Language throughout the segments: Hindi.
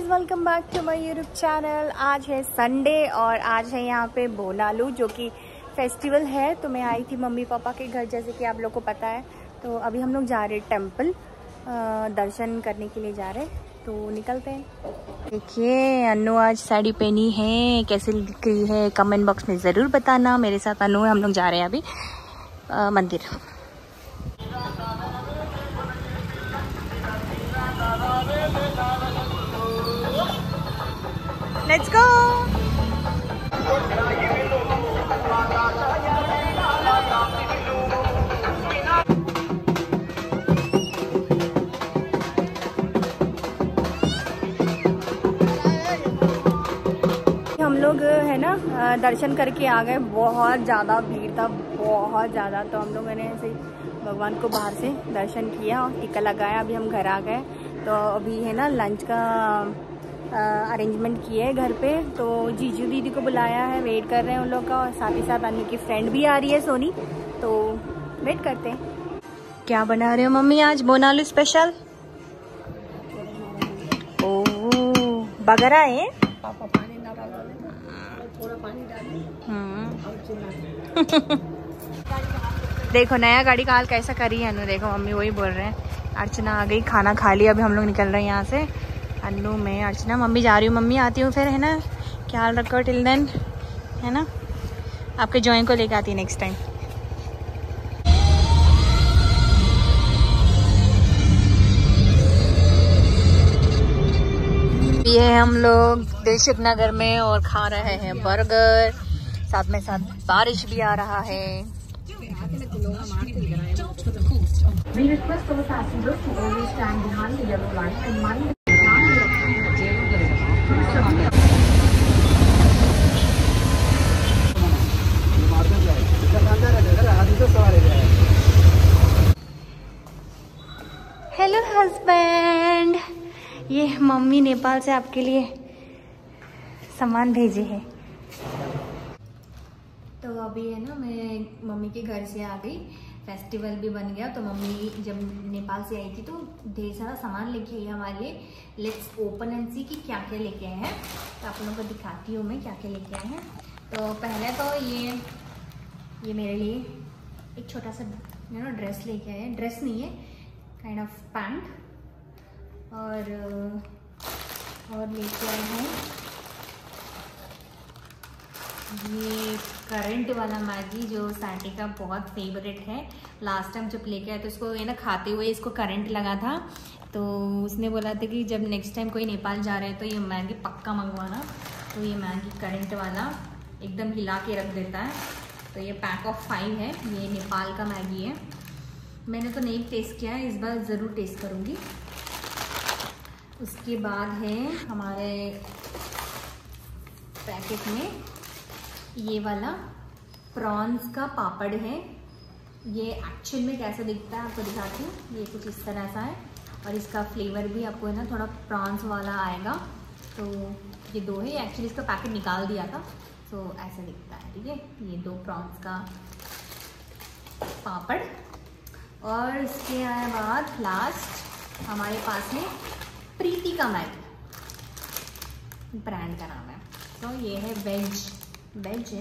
Guys, welcome back to my YouTube channel. आज है संडे और आज है यहाँ पे बोनालू जो कि फेस्टिवल है। तो मैं आई थी मम्मी पापा के घर, जैसे कि आप लोग को पता है। तो अभी हम लोग जा रहे हैं टेम्पल, दर्शन करने के लिए जा रहे हैं। तो निकलते हैं। देखिए अनु आज साड़ी पहनी है, कैसे दिख रही है कमेंट बॉक्स में ज़रूर बताना। मेरे साथ अनु है, हम लोग जा रहे हैं अभी मंदिर। Let's go. हम लोग है ना दर्शन करके आ गए। बहुत ज़्यादा भीड़ था, बहुत ज़्यादा। तो हम लोगों ने ऐसे भगवान को बाहर से दर्शन किया और टीका लगाया। अभी हम घर आ गए। तो अभी है ना लंच का अरेंजमेंट किए है घर पे। तो जीजू दीदी को बुलाया है, वेट कर रहे हैं उन लोग का। और साथ ही साथ अन्नू की फ्रेंड भी आ रही है सोनी। तो वेट करते हैं। क्या बना रहे हो मम्मी आज बोनालू स्पेशल? ओह बगरा है। पापा पानी ना डालो, थोड़ा पानी डालो। देखो नया गाड़ी का हाल कैसा करी है अनु। देखो मम्मी वही बोल रहे हैं। अर्चना आ गई, खाना खा लिया। अभी हम लोग निकल रहे हैं यहाँ से। अन्नू मैं अर्चना, मम्मी जा रही हूँ। मम्मी आती हूँ फिर, है ना। ख्याल रखो टिल देन, है ना। आपके जॉय को लेकर आती है नेक्स्ट टाइम। ये हम लोग दिलसुख नगर में और खा रहे हैं बर्गर। साथ बारिश भी आ रहा है। We request all passengers to always stand behind the yellow line and mind the hello husband, ये मम्मी नेपाल से आपके लिए सामान भेजे हैं। तो अभी है ना मैं मम्मी के घर से आ गई। फेस्टिवल भी बन गया। तो मम्मी जब नेपाल से आई थी तो ढेर सारा सामान लेके आई हमारे लिए। लेट्स ओपन एंड सी कि क्या क्या लेके आए हैं। तो आप लोगों को दिखाती हूँ मैं क्या क्या लेके आए हैं। तो पहले तो ये मेरे लिए एक छोटा सा ड्रेस लेके आए हैं। ड्रेस नहीं है, काइंड ऑफ पैंट। और लेके आए हैं ये करंट वाला मैगी, जो सैटी का बहुत फेवरेट है। लास्ट टाइम जब लेके आए तो उसको ये ना खाते हुए इसको करंट लगा था। तो उसने बोला था कि जब नेक्स्ट टाइम कोई नेपाल जा रहे हैं तो ये मैगी पक्का मंगवाना। तो ये मैगी करंट वाला एकदम हिला के रख देता है। तो ये पैक ऑफ 5 है। ये नेपाल का मैगी है। मैंने तो नहीं टेस्ट किया है, इस बार ज़रूर टेस्ट करूँगी। उसके बाद है हमारे पैकेट में ये वाला प्रॉन्स का पापड़ है। ये एक्चुअल में कैसा दिखता है आपको दिखाती हूँ। ये कुछ इस तरह सा है और इसका फ्लेवर भी आपको है ना थोड़ा प्रॉन्स वाला आएगा। तो ये 2 है। एक्चुअली इसका पैकेट निकाल दिया था। तो ऐसा दिखता है, ठीक है। ये 2 प्रॉन्स का पापड़। और इसके बाद लास्ट हमारे पास है प्रीति का मैगी, ब्रांड का नाम है। तो ये है वेज है,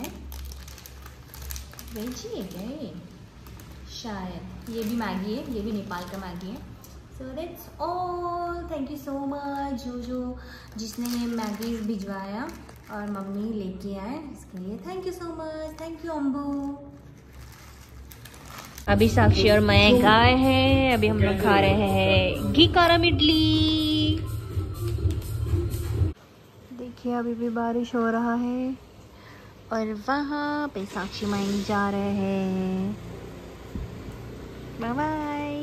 वेज ही है क्या ये शायद। ये भी मैगी है, ये भी नेपाल का मैगी है। So that's all. Thank you so much जिसने ये मैगी भिजवाया और मम्मी लेके आए, इसके लिए thank you so much. Thank you Ambu. अभी साक्षी और मैं गाय हैं। अभी हम लोग खा रहे हैं घी काराम इडली। देखिए अभी भी बारिश हो रहा है और वहाँ पे साक्षी मायनी जा रहे हैं। Bye bye.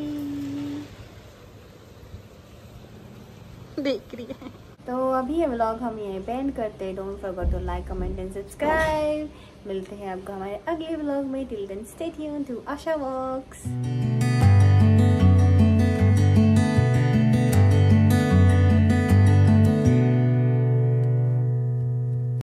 देख रही है। तो अभी ये व्लॉग हम यहीं पे एंड करते हैं। Don't forget to like, comment and subscribe. मिलते हैं आपको हमारे अगले व्लॉग में। Till then stay tuned to Asha vlogs.